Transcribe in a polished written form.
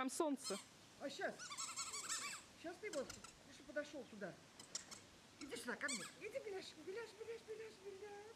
там солнце. А сейчас. Сейчас ты вот, ты что подошел туда. Иди сюда, ко мне. Иди, Беляш, Беляш, Беляш, Беляш, Беляш.